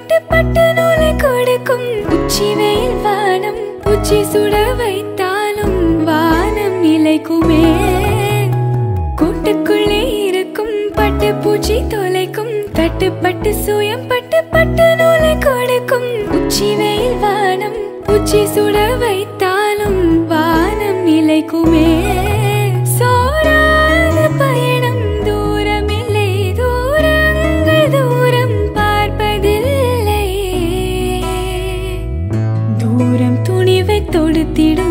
பட்டு பட்டு நூலை கொடுக்கும் உச்சி வெயில் வானம் உச்சி சுட வைத்தாலும் வானம் நிலைக்குமே. கூட்டுக்குள்ளே இருக்கும் பட்டு பூச்சி தொலைக்கும் தட்டுப்பட்டு சுயம் பட்டு பட்டு நூலை கொடுக்கும் உச்சி வெயில் வானம் உச்சி சுட வைத்தாலும் வானம் நிலைக்குமே. சோராத பயணம் தூரமில்லை, தூரங்கள் தூரம் பார்ப்பதில்லை. தூரம் துணிவை தொடுத்திட